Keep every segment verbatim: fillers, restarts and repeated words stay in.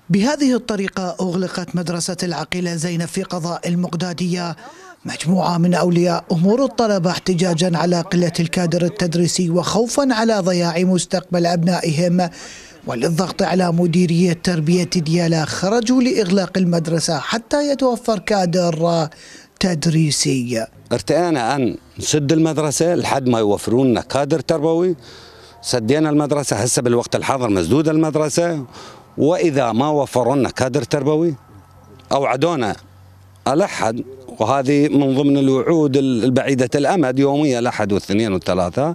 بهذه الطريقة أغلقت مدرسة العقيلة زينب في قضاء المقدادية مجموعة من أولياء أمور الطلبة احتجاجا على قلة الكادر التدريسي وخوفا على ضياع مستقبل أبنائهم. وللضغط على مديرية تربية ديالى خرجوا لإغلاق المدرسة حتى يتوفر كادر تدريسي. ارتئينا أن نسد المدرسة لحد ما يوفرون لنا كادر تربوي. سدينا المدرسة، هسه بالوقت الحاضر مسدودة المدرسة، وإذا ما وفروا لنا كادر تربوي أوعدونا الأحد، وهذه من ضمن الوعود البعيدة الأمد، يومية الأحد والاثنين والثلاثة.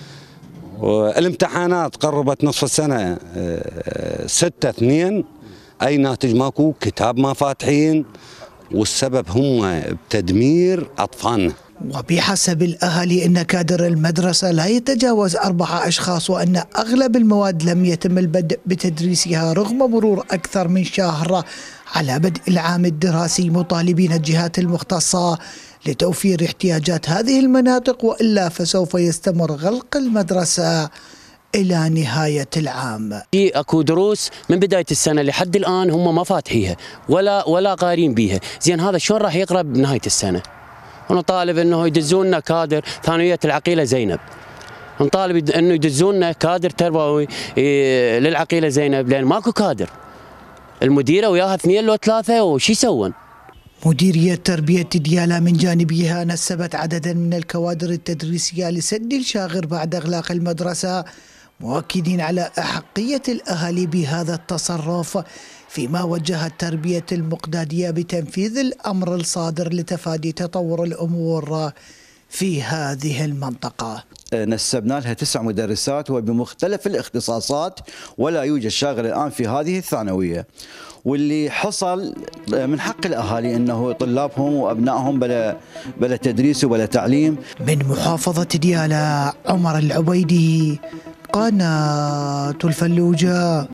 والامتحانات قربت نصف السنة ستة اثنين، أي ناتج ماكو، كتاب ما فاتحين، والسبب هم بتدمير أطفالنا. وبحسب الأهالي إن كادر المدرسة لا يتجاوز أربعة أشخاص، وأن أغلب المواد لم يتم البدء بتدريسها رغم مرور أكثر من شهر على بدء العام الدراسي، مطالبين الجهات المختصة لتوفير احتياجات هذه المناطق، وإلا فسوف يستمر غلق المدرسة إلى نهاية العام. في اكو دروس من بداية السنة لحد الآن هم ما فاتحيها ولا ولا قارين بيها، زين هذا شلون راح يقرأ بنهاية السنة؟ ونطالب انه يدزون لنا كادر ثانوية العقيلة زينب، نطالب انه يدزون لنا كادر تربوي للعقيلة زينب، لان ماكو كادر. المديرة وياها اثنين لو ثلاثة، وش يسوون؟ مديرية تربية ديالى من جانبها نسبت عددا من الكوادر التدريسية لسد الشاغر بعد إغلاق المدرسة، مؤكدين على أحقية الأهالي بهذا التصرف، فيما وجهت تربية المقدادية بتنفيذ الأمر الصادر لتفادي تطور الأمور في هذه المنطقة. نسبنا لها تسع مدرسات وبمختلف الاختصاصات، ولا يوجد شاغر الآن في هذه الثانوية. واللي حصل من حق الأهالي أنه طلابهم وأبنائهم بلا, بلا تدريس وبلا تعليم. من محافظة ديالى، عمر العبيدي، قناة الفلوجة.